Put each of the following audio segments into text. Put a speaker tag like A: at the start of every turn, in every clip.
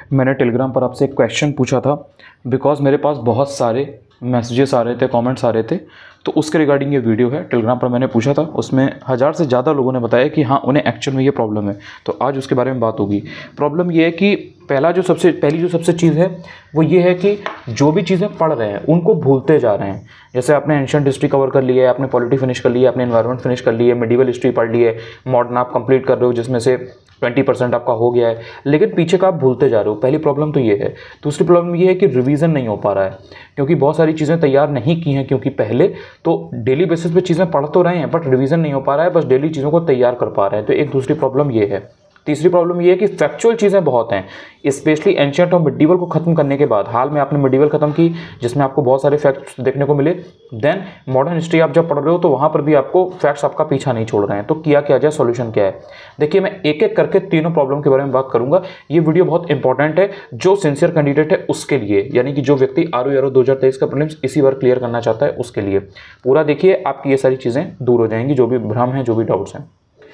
A: मैंने टेलीग्राम पर आपसे एक क्वेश्चन पूछा था बिकॉज़ मेरे पास बहुत सारे मैसेजेस आ रहे थे, कमेंट्स आ रहे थे, तो उसके रिगार्डिंग ये वीडियो है। टेलीग्राम पर मैंने पूछा था, उसमें 1000 से ज़्यादा लोगों ने बताया कि हाँ उन्हें एक्चुअल में ये प्रॉब्लम है। तो आज उसके बारे में बात होगी। प्रॉब्लम ये है कि पहली जो सबसे चीज़ है वो ये है कि जो भी चीज़ें पढ़ रहे हैं उनको भूलते जा रहे हैं। जैसे आपने एंशिएंट हिस्ट्री कवर कर लिया है, आपने पॉलिटी फिनिश कर लिया है, आपने एनवायरनमेंट फिनिश कर लिया है, मिडिवल हिस्ट्री पढ़ ली है, मॉडर्न आप कंप्लीट कर रहे हो जिसमें से 20% आपका हो गया है, लेकिन पीछे का आप भूलते जा रहे हो। पहली प्रॉब्लम तो ये है। दूसरी प्रॉब्लम ये है कि रिवीजन नहीं हो पा रहा है, क्योंकि बहुत सारी चीज़ें तैयार नहीं की हैं, क्योंकि पहले तो डेली बेसिस पे चीज़ें पढ़ तो रहे हैं बट रिवीजन नहीं हो पा रहा है, बस डेली चीज़ों को तैयार कर पा रहे हैं। तो एक दूसरी प्रॉब्लम ये है। तीसरी प्रॉब्लम ये है कि फैक्चुअल चीज़ें बहुत हैं, स्पेशली एंशिएंट और मिडिवल को खत्म करने के बाद। हाल में आपने मिडिवल खत्म की जिसमें आपको बहुत सारे फैक्ट्स देखने को मिले, देन मॉडर्न हिस्ट्री आप जब पढ़ रहे हो तो वहाँ पर भी आपको फैक्ट्स आपका पीछा नहीं छोड़ रहे हैं। तो किया क्या जाए, सॉल्यूशन क्या है? देखिए, मैं एक एक करके तीनों प्रॉब्लम के बारे में बात करूंगा। ये वीडियो बहुत इंपॉर्टेंट है जो सिंसियर कैंडिडेट है उसके लिए, यानी कि जो व्यक्ति RO 2023 का प्रीलिम्स इसी बार क्लियर करना चाहता है उसके लिए। पूरा देखिए, आपकी ये सारी चीज़ें दूर हो जाएंगी, जो भी भ्रम है, जो भी डाउट्स हैं।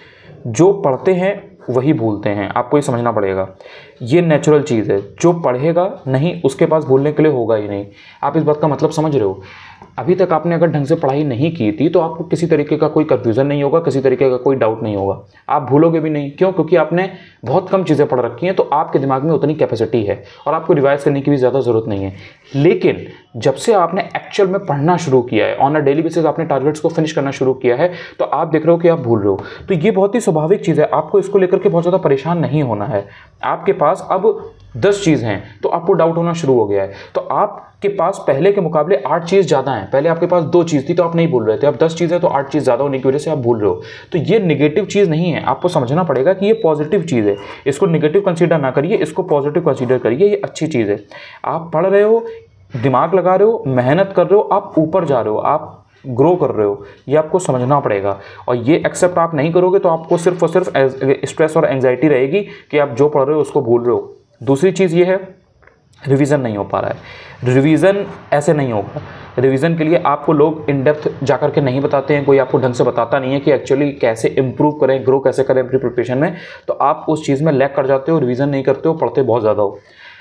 A: जो पढ़ते हैं वही भूलते हैं, आपको ये समझना पड़ेगा। ये नेचुरल चीज़ है, जो पढ़ेगा नहीं उसके पास भूलने के लिए होगा ही नहीं। आप इस बात का मतलब समझ रहे हो? अभी तक आपने अगर ढंग से पढ़ाई नहीं की थी तो आपको किसी तरीके का कोई कन्फ्यूज़न नहीं होगा, किसी तरीके का कोई डाउट नहीं होगा, आप भूलोगे भी नहीं। क्यों? क्योंकि आपने बहुत कम चीज़ें पढ़ रखी हैं, तो आपके दिमाग में उतनी कैपेसिटी है और आपको रिवाइज करने की भी ज़्यादा ज़रूरत नहीं है। लेकिन जब से आपने एक्चुअल में पढ़ना शुरू किया है, ऑन अ डेली बेसिस आपने टारगेट्स को फिनिश करना शुरू किया है, तो आप देख रहे हो कि आप भूल रहे हो। तो ये बहुत ही स्वाभाविक चीज़ है, आपको इसको लेकर के बहुत ज़्यादा परेशान नहीं होना है। आपके पास अब 10 चीज़ हैं तो आपको डाउट होना शुरू हो गया है। तो आपके पास पहले के मुकाबले 8 चीज़ ज़्यादा हैं। पहले आपके पास 2 चीज़ थी तो आप नहीं भूल रहे थे, अब 10 चीज़ है तो 8 चीज़ ज़्यादा होने की वजह से आप भूल रहे हो। तो ये नेगेटिव चीज़ नहीं है, आपको समझना पड़ेगा कि ये पॉजिटिव चीज़ है। इसको नेगेटिव कंसीडर ना करिए, इसको पॉजिटिव कंसीडर करिए। ये अच्छी चीज़ है। आप पढ़ रहे हो, दिमाग लगा रहे हो, मेहनत कर रहे हो, आप ऊपर जा रहे हो, आप ग्रो कर रहे हो, ये आपको समझना पड़ेगा। और ये एक्सेप्ट आप नहीं करोगे तो आपको सिर्फ और सिर्फ स्ट्रेस और एंजाइटी रहेगी कि आप जो पढ़ रहे हो उसको भूल रहे हो। दूसरी चीज़ ये है, रिवीजन नहीं हो पा रहा है। रिवीजन ऐसे नहीं होगा। रिवीजन के लिए आपको लोग इन डेप्थ जाकर के नहीं बताते हैं, कोई आपको ढंग से बताता नहीं है कि एक्चुअली कैसे इंप्रूव करें, ग्रो कैसे करें अपनी प्रिपरेशन में। तो आप उस चीज़ में लैग कर जाते हो, रिवीजन नहीं करते हो, पढ़ते बहुत ज़्यादा हो।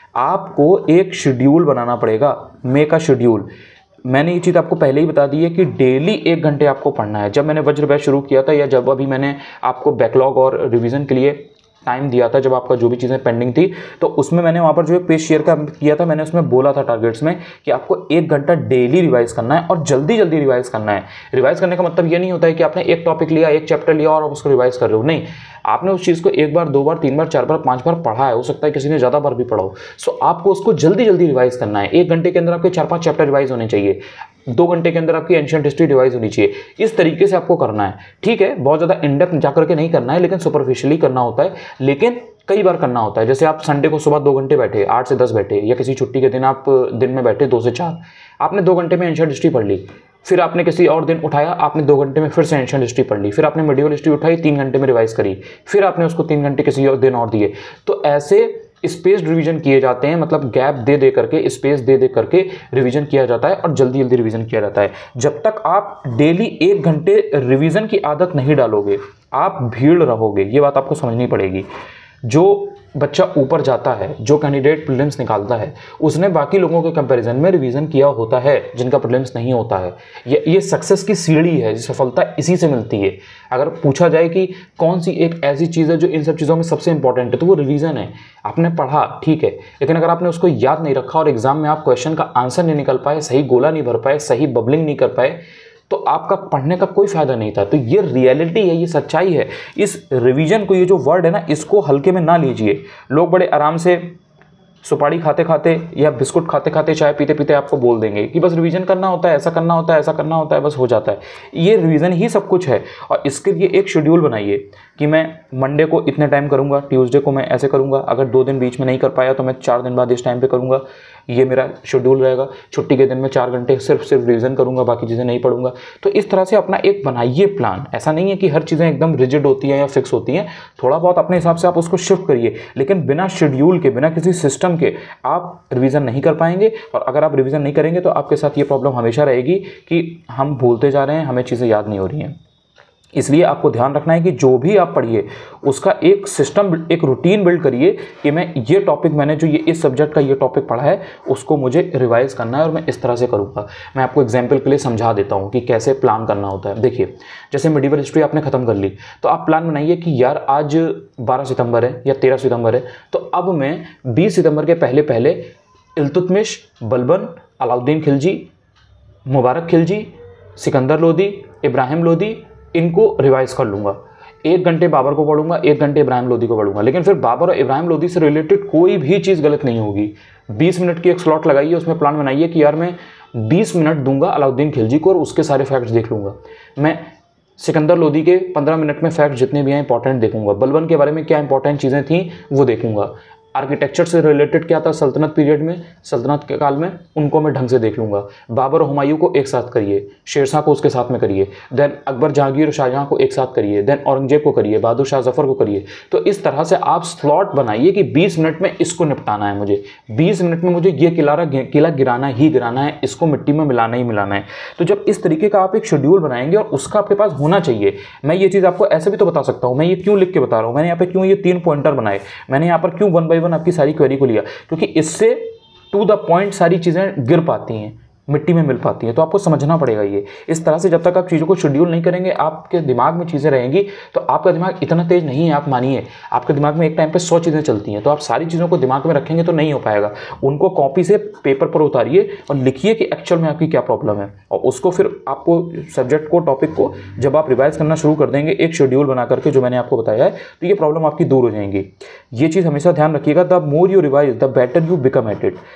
A: आपको एक शेड्यूल बनाना पड़ेगा, मेक अ शेड्यूल। मैंने ये चीज़ आपको पहले ही बता दी है कि डेली 1 घंटे आपको पढ़ना है। जब मैंने वज्र बैच शुरू किया था, या जब अभी मैंने आपको बैकलॉग और रिवीजन के लिए टाइम दिया था, जब आपका जो भी चीज़ें पेंडिंग थी, तो उसमें मैंने वहाँ पर जो एक पेज शेयर किया था, मैंने उसमें बोला था टारगेट्स में कि आपको 1 घंटा डेली रिवाइज करना है और जल्दी जल्दी रिवाइज करना है। रिवाइज करने का मतलब ये नहीं होता है कि आपने एक टॉपिक लिया, एक चैप्टर लिया और आप उसको रिवाइज कर रहे हो। नहीं, आपने उस चीज़ को 1 बार, 2 बार, 3 बार, 4 बार, 5 बार पढ़ा है, हो सकता है किसी ने ज़्यादा बार भी पढ़ा हो। सो आपको उसको जल्दी जल्दी रिवाइज करना है। 1 घंटे के अंदर आपके 4-5 चैप्टर रिवाइज होने चाहिए, 2 घंटे के अंदर आपकी एंशिएंट हिस्ट्री रिवाइज होनी चाहिए। इस तरीके से आपको करना है। ठीक है, बहुत ज़्यादा इन डेप्थ जाकर के नहीं करना है, लेकिन सुपरफिशियली करना होता है, लेकिन कई बार करना होता है। जैसे आप संडे को सुबह 2 घंटे बैठे, 8 से 10 बैठे, या किसी छुट्टी के दिन आप दिन में बैठे 2 से 4, आपने 2 घंटे में एंशिएंट हिस्ट्री पढ़ ली। फिर आपने किसी और दिन उठाया, आपने 2 घंटे में फिर से एंशिएंट हिस्ट्री पढ़ ली। फिर आपने मिडिवल हिस्ट्री उठाई, 3 घंटे में रिवाइज करी। फिर आपने उसको 3 घंटे किसी और दिन और दिए। तो ऐसे स्पेस्ड रिवीजन किए जाते हैं, मतलब गैप दे दे करके, स्पेस दे दे करके रिवीजन किया जाता है और जल्दी जल्दी रिवीजन किया जाता है। जब तक आप डेली 1 घंटे रिवीजन की आदत नहीं डालोगे, आप भीड़ रहोगे। ये बात आपको समझनी पड़ेगी। जो बच्चा ऊपर जाता है, जो कैंडिडेट प्रीलिम्स निकालता है, उसने बाकी लोगों के कंपैरिजन में रिवीजन किया होता है, जिनका प्रीलिम्स नहीं होता है। ये सक्सेस की सीढ़ी है, सफलता इसी से मिलती है। अगर पूछा जाए कि कौन सी एक ऐसी चीज़ है जो इन सब चीज़ों में सबसे इंपॉर्टेंट है, तो वो रिवीजन है। आपने पढ़ा, ठीक है, लेकिन अगर आपने उसको याद नहीं रखा और एग्जाम में आप क्वेश्चन का आंसर नहीं निकल पाए, सही गोला नहीं भर पाए, सही बबलिंग नहीं कर पाए, तो आपका पढ़ने का कोई फायदा नहीं था। तो ये रियलिटी है, ये सच्चाई है। इस रिवीजन को, ये जो वर्ड है ना, इसको हल्के में ना लीजिए। लोग बड़े आराम से सुपारी खाते खाते या बिस्कुट खाते खाते, चाय पीते पीते आपको बोल देंगे कि बस रिवीजन करना होता है, ऐसा करना होता है, ऐसा करना होता है, बस हो जाता है। ये रिवीजन ही सब कुछ है। और इसके लिए एक शेड्यूल बनाइए कि मैं मंडे को इतने टाइम करूंगा, ट्यूसडे को मैं ऐसे करूंगा, अगर 2 दिन बीच में नहीं कर पाया तो मैं 4 दिन बाद इस टाइम पे करूंगा। ये मेरा शेड्यूल रहेगा। छुट्टी के दिन में 4 घंटे सिर्फ रिवीजन करूंगा, बाकी चीज़ें नहीं पढ़ूंगा। तो इस तरह से अपना एक बनाइए प्लान। ऐसा नहीं है कि हर चीज़ें एकदम रिजिड होती हैं या फिक्स होती हैं, थोड़ा बहुत अपने हिसाब से आप उसको शिफ्ट करिए, लेकिन बिना शेड्यूल के, बिना किसी सिस्टम के आप रिवीजन नहीं कर पाएंगे। और अगर आप रिवीजन नहीं करेंगे तो आपके साथ ये प्रॉब्लम हमेशा रहेगी कि हम भूलते जा रहे हैं, हमें चीज़ें याद नहीं हो रही हैं। इसलिए आपको ध्यान रखना है कि जो भी आप पढ़िए उसका एक सिस्टम, एक रूटीन बिल्ड करिए कि मैं ये टॉपिक, मैंने जो ये इस सब्जेक्ट का ये टॉपिक पढ़ा है उसको मुझे रिवाइज करना है और मैं इस तरह से करूँगा। मैं आपको एग्जाम्पल के लिए समझा देता हूँ कि कैसे प्लान करना होता है। देखिए, जैसे मिडिवल हिस्ट्री आपने खत्म कर ली तो आप प्लान बनाइए कि यार आज 12 सितंबर है या 13 सितंबर है, तो अब मैं 20 सितंबर के पहले पहले इल्तुतमिश, बलबन, अलाउद्दीन खिलजी, मुबारक खिलजी, सिकंदर लोदी, इब्राहिम लोदी, इनको रिवाइज कर लूँगा। 1 घंटे बाबर को पढ़ूंगा, 1 घंटे इब्राहिम लोदी को पढ़ूंगा, लेकिन फिर बाबर और इब्राहिम लोदी से रिलेटेड कोई भी चीज़ गलत नहीं होगी। 20 मिनट की एक स्लॉट लगाइए, उसमें प्लान बनाइए कि यार मैं 20 मिनट दूंगा अलाउद्दीन खिलजी को और उसके सारे फैक्ट्स देख लूँगा। मैं सिकंदर लोदी के 15 मिनट में फैक्ट्स जितने भी हैं इंपॉर्टेंट देखूंगा। बलबन के बारे में क्या इंपॉर्टेंट चीज़ें थी वो देखूंगा। आर्किटेक्चर से रिलेटेड क्या था सल्तनत पीरियड में, सल्तनत के काल में, उनको मैं ढंग से देख लूँगा। बाबर और हुमायूं को एक साथ करिए, शेरशाह को उसके साथ में करिए, देन अकबर, जहांगीर और शाहजहाँ को एक साथ करिए, देन औरंगजेब को करिए, बहादुर शाह जफर को करिए। तो इस तरह से आप स्लॉट बनाइए कि 20 मिनट में इसको निपटाना है मुझे, 20 मिनट में मुझे ये किला गिराना ही गिराना है, इसको मिट्टी में मिलाना ही मिलाना है। तो जब इस तरीके का आप एक शेड्यूल बनाएंगे और उसका आपके पास होना चाहिए। मैं ये चीज़ आपको ऐसे भी तो बता सकता हूँ, मैं ये क्यों लिख के बता रहा हूँ, मैंने यहाँ पे क्यों ये 3 पॉइंटर बनाए, मैंने यहाँ पर क्यों 1 बाय 1 आपकी सारी क्वेरी लिया, क्योंकि इससे टू द पॉइंट सारी चीजें गिर पाती हैं, मिट्टी में मिल पाती हैं। तो आपको समझना पड़ेगा ये। इस तरह से जब तक आप चीज़ों को शेड्यूल नहीं करेंगे, आपके दिमाग में चीज़ें रहेंगी, तो आपका दिमाग इतना तेज नहीं है, आप मानिए। आपके दिमाग में एक टाइम पे 100 चीज़ें चलती हैं, तो आप सारी चीज़ों को दिमाग में रखेंगे तो नहीं हो पाएगा। उनको कॉपी से पेपर पर उतारिए और लिखिए कि एक्चुअल में आपकी क्या प्रॉब्लम है, और उसको फिर आपको सब्जेक्ट को, टॉपिक को जब आप रिवाइज करना शुरू कर देंगे एक शेड्यूल बना करके, जो मैंने आपको बताया है, तो ये प्रॉब्लम आपकी दूर हो जाएंगी। ये चीज़ हमेशा ध्यान रखिएगा। The more you revise the better you become at it.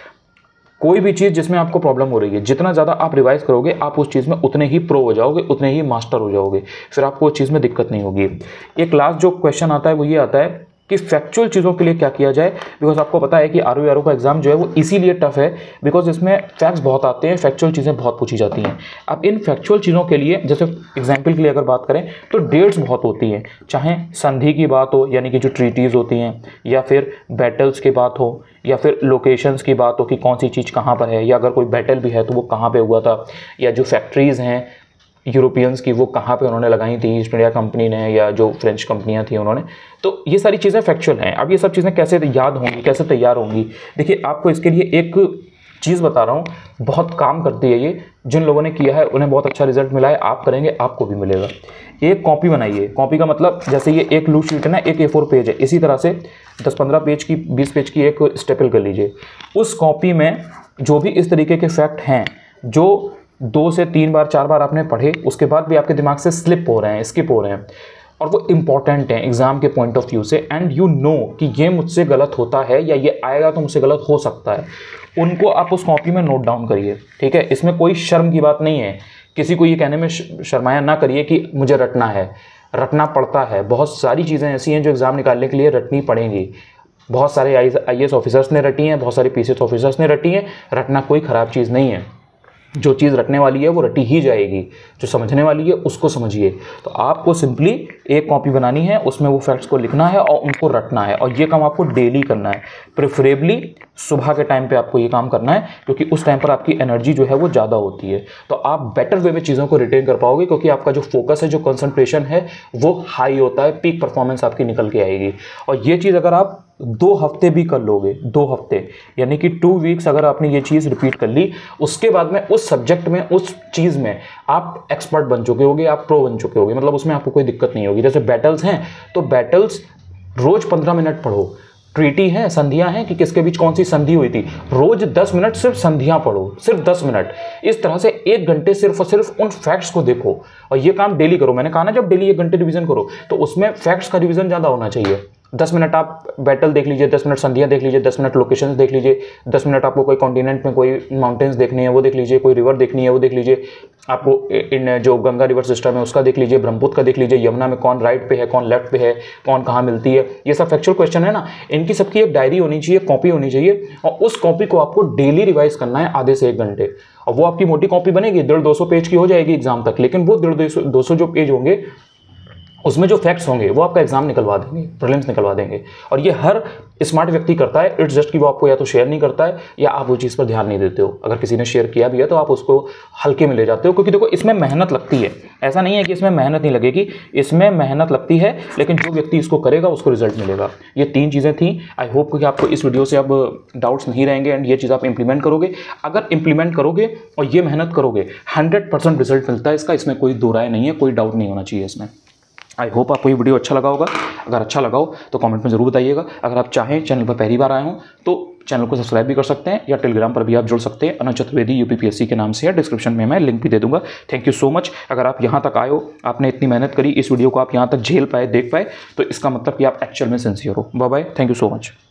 A: कोई भी चीज़ जिसमें आपको प्रॉब्लम हो रही है, जितना ज़्यादा आप रिवाइज करोगे, आप उस चीज़ में उतने ही प्रो हो जाओगे, उतने ही मास्टर हो जाओगे, फिर आपको उस चीज़ में दिक्कत नहीं होगी। एक लास्ट जो क्वेश्चन आता है वो ये आता है कि फैक्चुअल चीज़ों के लिए क्या किया जाए, बिकॉज आपको पता है कि आरओ का एग्जाम जो है वो इसीलिए टफ है बिकॉज इसमें फैक्ट्स बहुत आते हैं, फैक्चुअल चीज़ें बहुत पूछी जाती हैं। अब इन फैक्चुअल चीज़ों के लिए, जैसे एग्जाम्पल के लिए अगर बात करें तो डेट्स बहुत होती हैं, चाहे संधि की बात हो यानी कि जो ट्रीटीज़ होती हैं, या फिर बैटल्स की बात हो, या फिर लोकेशंस की बात हो कि कौन सी चीज़ कहाँ पर है, या अगर कोई बैटल भी है तो वो कहाँ पे हुआ था, या जो फैक्ट्रीज़ हैं यूरोपियंस की वो कहाँ पे उन्होंने लगाई थी, ईस्ट इंडिया कंपनी ने या जो फ्रेंच कंपनियाँ थी उन्होंने। तो ये सारी चीज़ें फैक्चुअल हैं। अब ये सब चीज़ें कैसे याद होंगी, कैसे तैयार होंगी? देखिए, आपको इसके लिए एक चीज़ बता रहा हूँ, बहुत काम करती है ये। जिन लोगों ने किया है उन्हें बहुत अच्छा रिजल्ट मिला है, आप करेंगे आपको भी मिलेगा। एक कॉपी बनाइए। कॉपी का मतलब जैसे ये एक लूज शीट है ना, एक A4 पेज है, इसी तरह से 10-15 पेज की, 20 पेज की एक स्टेपल कर लीजिए। उस कॉपी में जो भी इस तरीके के फैक्ट हैं, जो 2 से 3 बार 4 बार आपने पढ़े, उसके बाद भी आपके दिमाग से स्लिप हो रहे हैं, स्किप हो रहे हैं, और वो इंपॉर्टेंट हैं एग्जाम के पॉइंट ऑफ व्यू से, एंड यू नो कि ये मुझसे गलत होता है या ये आएगा तो मुझसे गलत हो सकता है, उनको आप उस कॉपी में नोट डाउन करिए। ठीक है, इसमें कोई शर्म की बात नहीं है। किसी को ये कहने में शर्माया ना करिए कि मुझे रटना है। रटना पड़ता है, बहुत सारी चीज़ें ऐसी हैं जो एग्ज़ाम निकालने के लिए रटनी पड़ेंगी। बहुत सारे IAS ऑफिसर्स ने रटी हैं, बहुत सारे PCS ऑफिसर्स ने रटी हैं। रटना कोई ख़राब चीज़ नहीं है। जो चीज़ रटने वाली है वो रटी ही जाएगी, जो समझने वाली है उसको समझिए। तो आपको सिंपली एक कॉपी बनानी है, उसमें वो फैक्ट्स को लिखना है और उनको रटना है, और ये काम आपको डेली करना है। प्रेफरेबली सुबह के टाइम पे आपको ये काम करना है, क्योंकि उस टाइम पर आपकी एनर्जी जो है वो ज़्यादा होती है, तो आप बेटर वे में चीज़ों को रिटेन कर पाओगे, क्योंकि आपका जो फोकस है, जो कंसंट्रेशन है वो हाई होता है, पीक परफॉर्मेंस आपकी निकल के आएगी। और ये चीज़ अगर आप 2 हफ्ते भी कर लोगे, 2 हफ्ते यानी कि 2 वीक्स अगर आपने ये चीज़ रिपीट कर ली, उसके बाद में उस सब्जेक्ट में, उस चीज़ में आप एक्सपर्ट बन चुके होगे, आप प्रो बन चुके होगे, मतलब उसमें आपको कोई दिक्कत नहीं होगी। जैसे बैटल्स हैं तो बैटल्स रोज 15 मिनट पढ़ो। ट्रीटी है, संधियां हैं कि किसके बीच कौन सी संधि हुई थी, रोज 10 मिनट सिर्फ संधियां पढ़ो, सिर्फ 10 मिनट। इस तरह से 1 घंटे सिर्फ और सिर्फ उन फैक्ट्स को देखो, और ये काम डेली करो। मैंने कहा ना, जब डेली 1 घंटे रिवीजन करो तो उसमें फैक्ट्स का रिवीजन ज़्यादा होना चाहिए। 10 मिनट आप बैटल देख लीजिए, 10 मिनट संधियां देख लीजिए, 10 मिनट लोकेशंस देख लीजिए, 10 मिनट आपको कोई कॉन्टिनेंट में कोई माउंटेन्स देखनी है वो देख लीजिए, कोई रिवर देखनी है वो देख लीजिए, आपको इन जो गंगा रिवर सिस्टम है उसका देख लीजिए, ब्रह्मपुत्र का देख लीजिए, यमुना में कौन राइट पे है, कौन लेफ्ट पे है, कौन कहाँ मिलती है। ये सब फैक्चुअल क्वेश्चन है ना, इनकी सबकी एक डायरी होनी चाहिए, कॉपी होनी चाहिए, और उस कॉपी को आपको डेली रिवाइज करना है आधे से 1 घंटे। और वो आपकी मोटी कॉपी बनेगी, 150-200 पेज की हो जाएगी एग्जाम तक, लेकिन वो 150-200 जो पेज होंगे उसमें जो फैक्ट्स होंगे वो आपका एग्जाम निकलवा देंगे, प्रीलिम्स निकलवा देंगे। और ये हर स्मार्ट व्यक्ति करता है। इट्स जस्ट कि वो आपको या तो शेयर नहीं करता है या आप वो चीज़ पर ध्यान नहीं देते हो। अगर किसी ने शेयर किया भी है तो आप उसको हल्के में ले जाते हो, क्योंकि देखो इसमें मेहनत लगती है। ऐसा नहीं है कि इसमें मेहनत नहीं लगेगी, इसमें मेहनत लगती है, लेकिन जो व्यक्ति इसको करेगा उसको रिजल्ट मिलेगा। ये 3 चीज़ें थी। आई होप कि आपको इस वीडियो से अब डाउट्स नहीं रहेंगे एंड ये चीज़ आप इंप्लीमेंट करोगे। अगर इंप्लीमेंट करोगे और ये मेहनत करोगे 100% रिजल्ट मिलता है इसका, इसमें कोई दो राय नहीं है, कोई डाउट नहीं होना चाहिए इसमें। आई होप आपको ये वीडियो अच्छा लगा होगा। अगर अच्छा लगा हो तो कमेंट में ज़रूर बताइएगा। अगर आप चाहें चैनल पर पहली बार आए हों तो चैनल को सब्सक्राइब भी कर सकते हैं या टेलीग्राम पर भी आप जुड़ सकते हैं। अनंत चतुर्वेदी UPPSC के नाम से है, डिस्क्रिप्शन में मैं लिंक भी दे दूंगा। Thank you so much. अगर आप यहाँ तक आए हो, आपने इतनी मेहनत करी, इस वीडियो को आप यहाँ तक झेल पाए, देख पाए, तो इसका मतलब कि आप एक्चुअल में सिंसियर हो। Bye bye, thank you so much.